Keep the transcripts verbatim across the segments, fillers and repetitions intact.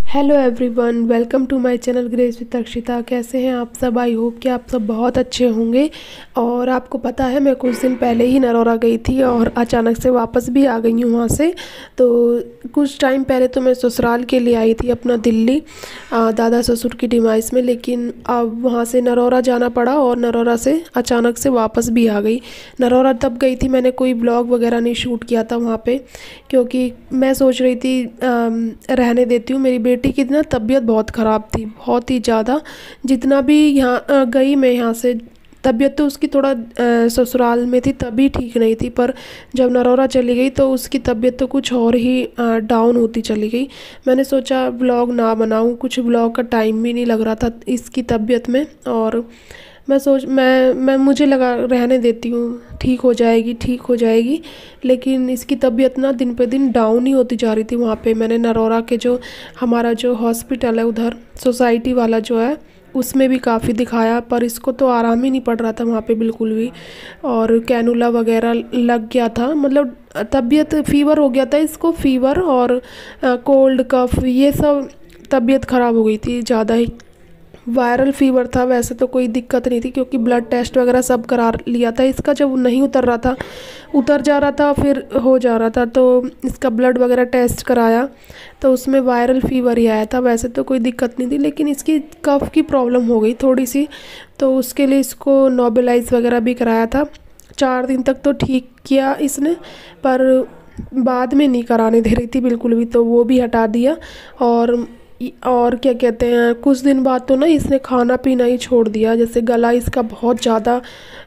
Hello everyone, welcome to my channel grace with Akshita. कैसे हैं आप सब? आई होप कि आप सब बहुत अच्छे होंगे। और आपको पता है मैं कुछ दिन पहले ही नरौरा गई थी और अचानक से वापस भी आ गई हूँ वहाँ से। तो कुछ टाइम पहले तो मैं ससुराल के लिए आई थी अपना दिल्ली, आ, दादा ससुर की डिमाइस में, लेकिन अब वहाँ से नरौरा जाना पड़ा और नरौरा से अचानक से वापस भी आ गई। नरौरा तब गई थी, मैंने कोई ब्लॉग वगैरह नहीं शूट किया था वहाँ पे, क्योंकि मैं सोच रही थी आ, रहने देती हूँ। मेरी बेटी की ना तबीयत बहुत ख़राब थी, बहुत ही ज़्यादा। जितना भी यहाँ गई मैं यहाँ से, तबीयत तो उसकी थोड़ा ससुराल में थी तभी ठीक नहीं थी, पर जब नरौरा चली गई तो उसकी तबीयत तो कुछ और ही डाउन होती चली गई। मैंने सोचा व्लॉग ना बनाऊं, कुछ व्लॉग का टाइम भी नहीं लग रहा था इसकी तबीयत में। और मैं सोच मैं मैं मुझे लगा रहने देती हूँ, ठीक हो जाएगी ठीक हो जाएगी। लेकिन इसकी तबीयत ना दिन पे दिन डाउन ही होती जा रही थी। वहाँ पे मैंने नरौरा के जो हमारा जो हॉस्पिटल है उधर सोसाइटी वाला जो है उसमें भी काफ़ी दिखाया, पर इसको तो आराम ही नहीं पड़ रहा था वहाँ पे बिल्कुल भी। और कैनुला वगैरह लग गया था, मतलब तबीयत फीवर हो गया था इसको, फीवर और कोल्ड कफ ये सब तबीयत ख़राब हो गई थी ज़्यादा ही। वायरल फीवर था, वैसे तो कोई दिक्कत नहीं थी क्योंकि ब्लड टेस्ट वगैरह सब करा लिया था इसका। जब नहीं उतर रहा था, उतर जा रहा था फिर हो जा रहा था, तो इसका ब्लड वगैरह टेस्ट कराया तो उसमें वायरल फीवर ही आया था। वैसे तो कोई दिक्कत नहीं थी, लेकिन इसकी कफ की प्रॉब्लम हो गई थोड़ी सी, तो उसके लिए इसको नोबेलाइज वगैरह भी कराया था। चार दिन तक तो ठीक किया इसने, पर बाद में नहीं कराने दे रही थी बिल्कुल भी, तो वो भी हटा दिया। और और क्या कहते हैं, कुछ दिन बाद तो ना इसने खाना पीना ही छोड़ दिया। जैसे गला इसका बहुत ज़्यादा,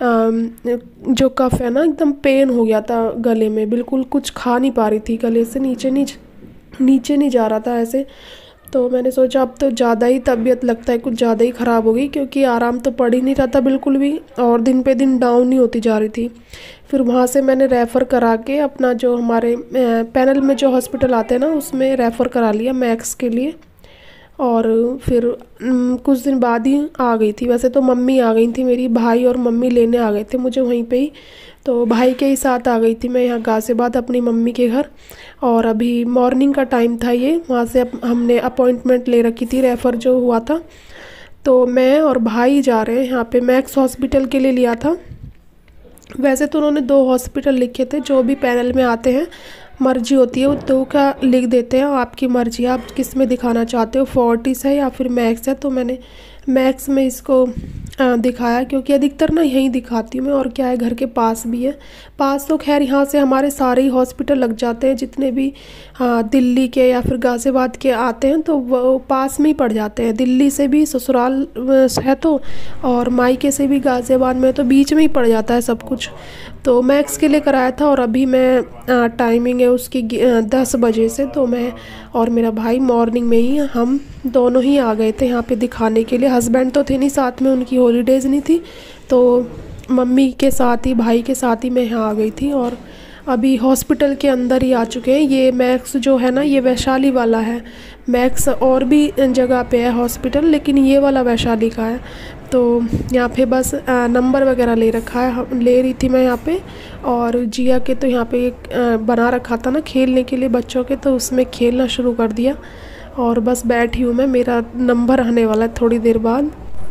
जो कफ है ना, एकदम पेन हो गया था गले में, बिल्कुल कुछ खा नहीं पा रही थी, गले से नीचे नीचे नीचे नहीं जा रहा था ऐसे। तो मैंने सोचा अब तो ज़्यादा ही तबीयत लगता है कुछ ज़्यादा ही ख़राब हो गई, क्योंकि आराम तो पड़ ही नहीं रहा था बिल्कुल भी और दिन पे दिन डाउन ही होती जा रही थी। फिर वहाँ से मैंने रेफ़र करा के अपना जो हमारे पैनल में जो हॉस्पिटल आते हैं ना उसमें रेफ़र करा लिया मैक्स के लिए। और फिर कुछ दिन बाद ही आ गई थी। वैसे तो मम्मी आ गई थी, मेरी भाई और मम्मी लेने आ गए थे मुझे वहीं पे ही, तो भाई के ही साथ आ गई थी मैं यहाँ गाज़ियाबाद अपनी मम्मी के घर। और अभी मॉर्निंग का टाइम था ये, वहाँ से हमने अपॉइंटमेंट ले रखी थी, रेफ़र जो हुआ था। तो मैं और भाई जा रहे हैं यहाँ पे मैक्स हॉस्पिटल के लिए लिया था। वैसे तो उन्होंने दो हॉस्पिटल लिखे थे, जो भी पैनल में आते हैं मर्जी होती है वो दो का लिख देते हैं, आपकी मर्जी आप किस में दिखाना चाहते हो, फोर्टिस है या फिर मैक्स है। तो मैंने मैक्स में इसको आ, दिखाया, क्योंकि अधिकतर ना यहीं दिखाती हूँ मैं, और क्या है घर के पास भी है। पास तो खैर यहाँ से हमारे सारे ही हॉस्पिटल लग जाते हैं, जितने भी आ, दिल्ली के या फिर गाज़ियाबाद के आते हैं तो वो पास में ही पड़ जाते हैं। दिल्ली से भी ससुराल है तो, और मायके से भी गाज़ियाबाद में, तो बीच में ही पड़ जाता है सब कुछ। तो मैक्स के लिए कराया था। और अभी मैं टाइमिंग है उसकी दस बजे से, तो मैं और मेरा भाई मॉर्निंग में ही हम दोनों ही आ गए थे यहाँ पे दिखाने के लिए। हस्बैंड तो थे नहीं साथ में, उनकी हॉलीडेज़ नहीं थी, तो मम्मी के साथ ही भाई के साथ ही मैं यहाँ आ गई थी। और अभी हॉस्पिटल के अंदर ही आ चुके हैं। ये मैक्स जो है ना ये वैशाली वाला है। मैक्स और भी जगह पे है हॉस्पिटल, लेकिन ये वाला वैशाली का है। तो यहाँ पे बस नंबर वगैरह ले रखा है, ले रही थी मैं यहाँ पे। और जिया के तो यहाँ पे एक बना रखा था ना खेलने के लिए बच्चों के, तो उसमें खेलना शुरू कर दिया। और बस बैठी हूँ मैं, मेरा नंबर आने वाला है थोड़ी देर बाद।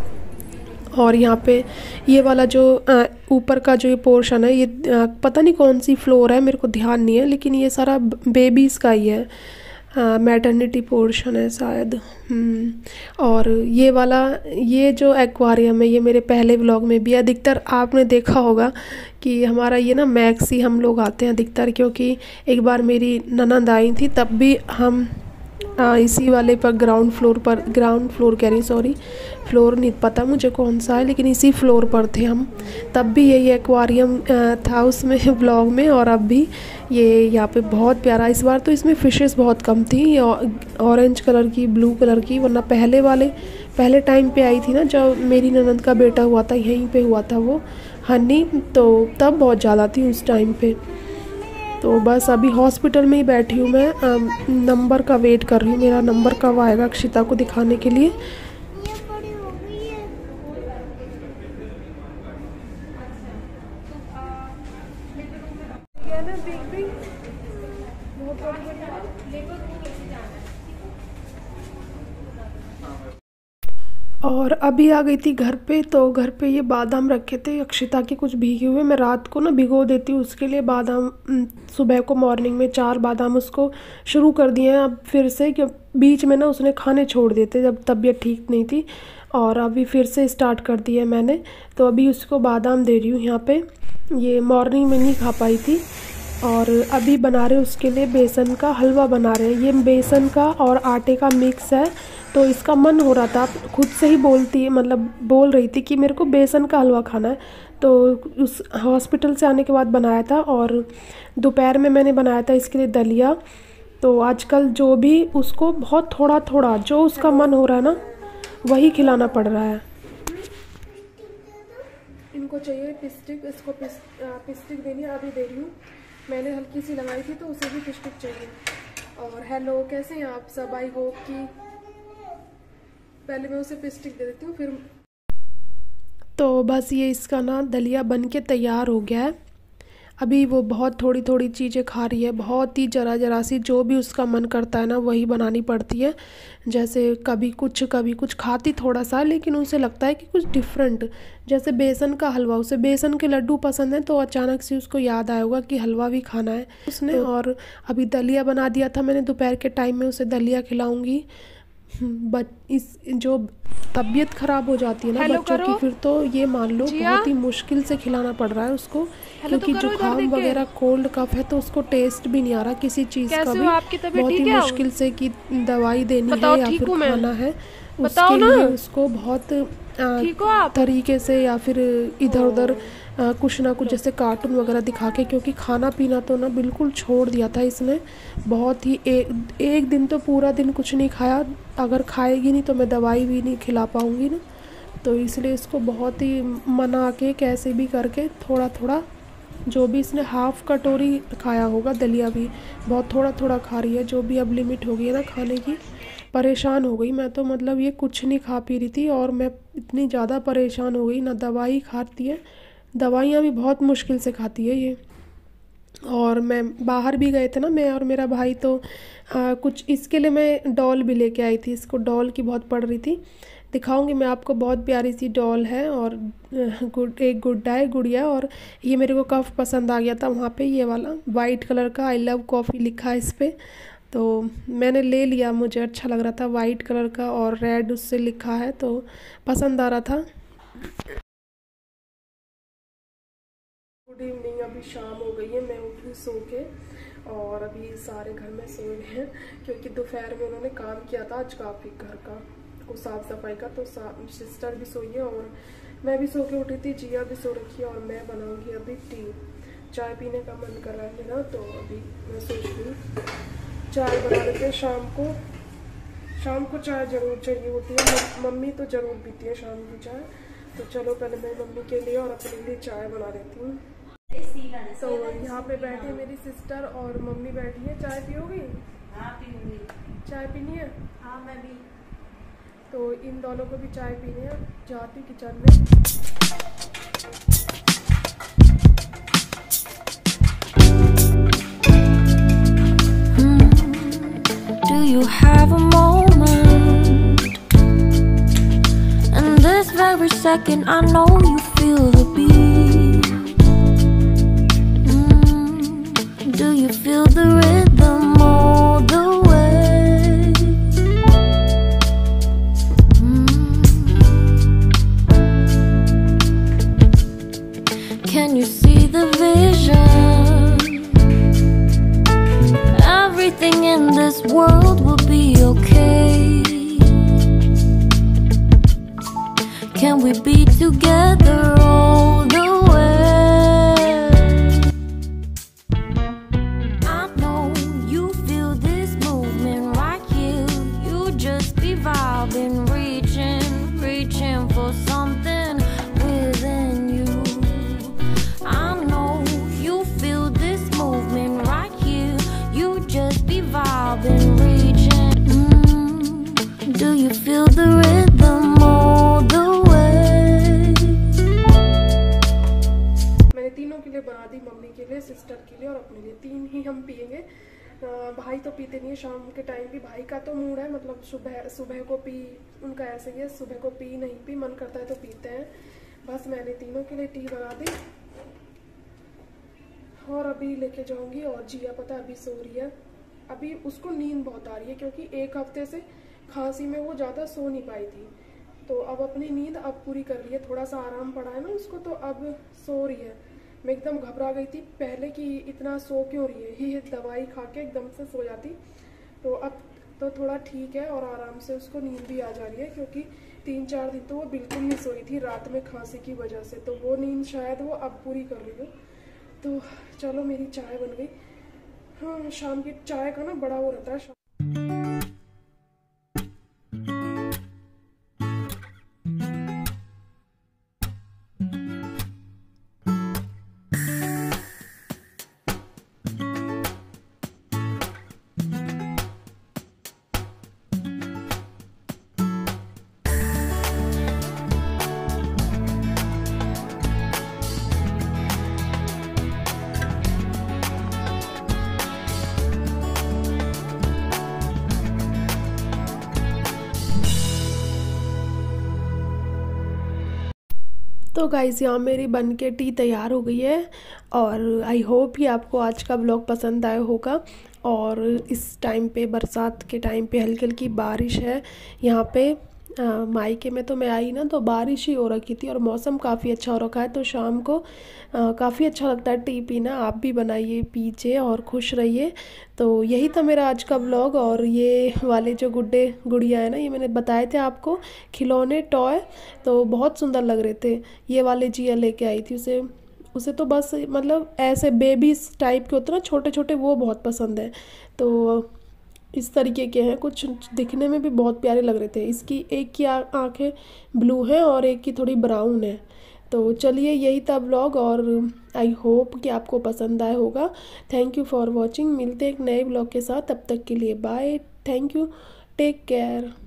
और यहाँ पे ये वाला जो ऊपर का जो ये पोर्शन है, ये पता नहीं कौन सी फ्लोर है, मेरे को ध्यान नहीं है, लेकिन ये सारा बेबीज़ का ही है, मैटरनिटी पोर्शन है शायद। और ये वाला ये जो एक्वारियम है, ये मेरे पहले व्लॉग में भी अधिकतर आपने देखा होगा कि हमारा ये ना मैक्स ही हम लोग आते हैं अधिकतर, क्योंकि एक बार मेरी ननद आई थी तब भी हम आ, इसी वाले पर ग्राउंड फ्लोर पर, ग्राउंड फ्लोर कह रही सॉरी फ्लोर नहीं पता मुझे कौन सा है, लेकिन इसी फ्लोर पर थे हम। तब भी यही एक्वारियम था उसमें ब्लॉग में, और अब भी ये यहाँ पे बहुत प्यारा। इस बार तो इसमें फ़िशेस बहुत कम थी, ऑरेंज कलर की, ब्लू कलर की, वरना पहले वाले पहले टाइम पे आई थी ना जब मेरी ननद का बेटा हुआ था, यहीं पे हुआ था वो हनी, तो तब बहुत ज़्यादा थी उस टाइम पे। तो बस अभी हॉस्पिटल में ही बैठी हूँ मैं, नंबर का वेट कर रही हूँ, मेरा नंबर कब आएगा अक्षिता को दिखाने के लिए। और अभी आ गई थी घर पे, तो घर पे ये बादाम रखे थे अक्षिता के कुछ भीगे हुए। मैं रात को ना भिगो देती हूँ उसके लिए बादाम, सुबह को मॉर्निंग में चार बादाम उसको शुरू कर दिए हैं अब फिर से, क्यों बीच में ना उसने खाने छोड़ दिए थे जब तबीयत ठीक नहीं थी, और अभी फिर से स्टार्ट कर दिया है मैंने। तो अभी उसको बादाम दे रही हूँ यहाँ पे। ये मॉर्निंग में नहीं खा पाई थी। और अभी बना रहे उसके लिए बेसन का हलवा बना रहे हैं। ये बेसन का और आटे का मिक्स है, तो इसका मन हो रहा था, खुद से ही बोलती है, मतलब बोल रही थी कि मेरे को बेसन का हलवा खाना है। तो उस हॉस्पिटल से आने के बाद बनाया था, और दोपहर में मैंने बनाया था इसके लिए दलिया। तो आजकल जो भी उसको बहुत थोड़ा थोड़ा जो उसका मन हो रहा है ना वही खिलाना पड़ रहा है। इनको चाहिए पिस्टिक, इसको पिस, पिस्टिक देनी है, अभी दे रही हूँ। मैंने हल्की सी लगाई थी तो उसे भी पिस्टिक चाहिए। और हेलो, कैसे हैं आप सब? आई होप कि पहले मैं उसे पिस्टिक दे देती हूँ फिर। तो बस ये इसका ना दलिया बन के तैयार हो गया है। अभी वो बहुत थोड़ी थोड़ी चीज़ें खा रही है, बहुत ही जरा जरा सी, जो भी उसका मन करता है ना वही बनानी पड़ती है। जैसे कभी कुछ कभी कुछ खाती थोड़ा सा, लेकिन उसे लगता है कि कुछ डिफरेंट, जैसे बेसन का हलवा, उसे बेसन के लड्डू पसंद है, तो अचानक से उसको याद आया होगा कि हलवा भी खाना है उसने। तो और अभी दलिया बना दिया था मैंने, दोपहर के टाइम में उसे दलिया खिलाऊँगी। बट इस जो तबीयत ख़राब हो जाती है ना बच्चों की, फिर तो ये मान लो बहुत ही मुश्किल से खिलाना पड़ रहा है उसको, क्योंकि तो जुकाम वगैरह कोल्ड कफ है, तो उसको टेस्ट भी नहीं आ रहा किसी चीज़ का भी। बहुत ही मुश्किल से कि दवाई देनी है या फिर खाना है, उसके लिए उसको बहुत आ, तरीके से या फिर इधर उधर आ, कुछ ना कुछ जैसे कार्टून वगैरह दिखा के, क्योंकि खाना पीना तो ना बिल्कुल छोड़ दिया था इसने। बहुत ही ए, एक दिन तो पूरा दिन कुछ नहीं खाया। अगर खाएगी नहीं तो मैं दवाई भी नहीं खिला पाऊँगी ना, तो इसलिए इसको बहुत ही मना के कैसे भी करके थोड़ा थोड़ा, जो भी इसने हाफ़ कटोरी खाया होगा दलिया भी, बहुत थोड़ा थोड़ा खा रही है। जो भी अब लिमिट हो गई है ना खाने की, परेशान हो गई मैं तो, मतलब ये कुछ नहीं खा पी रही थी और मैं इतनी ज़्यादा परेशान हो गई ना। दवाई खाती है, दवाइयाँ भी बहुत मुश्किल से खाती है ये। और मैं बाहर भी गए थे ना, मैं और मेरा भाई, तो आ, कुछ इसके लिए मैं डॉल भी लेके आई थी। इसको डॉल की बहुत पड़ रही थी, दिखाऊंगी मैं आपको। बहुत प्यारी सी डॉल है, और गुड एक गुड्डा है, गुड़िया। और ये मेरे को कफ पसंद आ गया था वहाँ पे, ये वाला वाइट कलर का आई लव कॉफ़ी लिखा है इस पर, तो मैंने ले लिया। मुझे अच्छा लग रहा था वाइट कलर का, और रेड उससे लिखा है, तो पसंद आ रहा था। गुड इवनिंग, अभी शाम हो गई है, मैं उठी सो के, और अभी सारे घर में सोए हैं, क्योंकि दोपहर में उन्होंने काम किया था आज काफ़ी घर का, को साफ़ सफाई का। तो सिस्टर भी सोई है और मैं भी सो के उठी थी, जिया भी सो रखी है, और मैं बनाऊंगी अभी टी। चाय पीने का मन कर रहा है मेरा, तो अभी मैं सोच रही हूँ चाय बना लेते हैं। शाम को शाम को चाय ज़रूर चाहिए होती है, मम्मी तो ज़रूर पीती है शाम की चाय। तो चलो पहले मैं मम्मी के लिए और अपने लिए चाय बना लेती हूँ। तो यहाँ पे बैठे मेरी सिस्टर और मम्मी बैठी है। चाय पियोगी? हाँ पीऊंगी। चाय पीनी है? हाँ मैं भी। तो इन दोनों को भी चाय पीनी है। जाती किचन में। Do you have a moment? And this very second I know you feel the beat. mm. Do you feel the rhythm all the way? mm. Can you see the vision? Everything in this world will be okay. Can we be together all the way? I know you feel this movement right here. You just be vibing, reaching, reaching for something within you. I know you feel this movement right here. You just be vibing, reaching. mm. Do you feel the rhythm all the way? मैंने तीनों के लिए बना दी, mummy के लिए, sister के लिए और अपने लिए। तीन ही हम पियेंगे, भाई तो पीते नहीं है शाम के टाइम भी। भाई का तो मूड है, मतलब सुबह सुबह को पी, उनका ऐसे ही है, सुबह को पी नहीं पी, मन करता है तो पीते हैं। बस मैंने तीनों के लिए टी बना दी और अभी लेके जाऊंगी। और जिया पता अभी सो रही है, अभी उसको नींद बहुत आ रही है क्योंकि एक हफ्ते से खांसी में वो ज़्यादा सो नहीं पाई थी, तो अब अपनी नींद अब पूरी कर रही है। थोड़ा सा आराम पड़ा है ना उसको, तो अब सो रही है। मैं एकदम घबरा गई थी पहले कि इतना सो क्यों रही है, ये दवाई खा के एकदम से सो जाती। तो अब तो थोड़ा ठीक है और आराम से उसको नींद भी आ जा रही है, क्योंकि तीन चार दिन तो वो बिल्कुल नहीं सोई थी रात में खांसी की वजह से, तो वो नींद शायद वो अब पूरी कर रही हो। तो चलो मेरी चाय बन गई। हाँ, शाम की चाय का ना बड़ा वो रहता है। तो गाइज़ यहाँ मेरी बन के टी तैयार हो गई है और आई होप कि आपको आज का ब्लॉग पसंद आया होगा। और इस टाइम पे बरसात के टाइम पे हल्की हल्की बारिश है यहाँ पे। मायके में तो मैं आई ना तो बारिश ही हो रखी थी और मौसम काफ़ी अच्छा हो रखा है, तो शाम को काफ़ी अच्छा लगता है टी पीना। आप भी बनाइए, पीजिए और खुश रहिए। तो यही था मेरा आज का ब्लॉग। और ये वाले जो गुड्डे गुड़िया है ना, ये मैंने बताए थे आपको खिलौने टॉय, तो बहुत सुंदर लग रहे थे। ये वाले जिया लेके आई थी, उसे उसे तो बस मतलब ऐसे बेबीज टाइप के होते ना छोटे छोटे, वो बहुत पसंद है। तो इस तरीके के हैं, कुछ दिखने में भी बहुत प्यारे लग रहे थे। इसकी एक की आंखें ब्लू हैं और एक की थोड़ी ब्राउन है। तो चलिए यही था ब्लॉग और आई होप कि आपको पसंद आया होगा। Thank you for watching. मिलते हैं एक नए ब्लॉग के साथ, तब तक के लिए bye. Thank you, take care.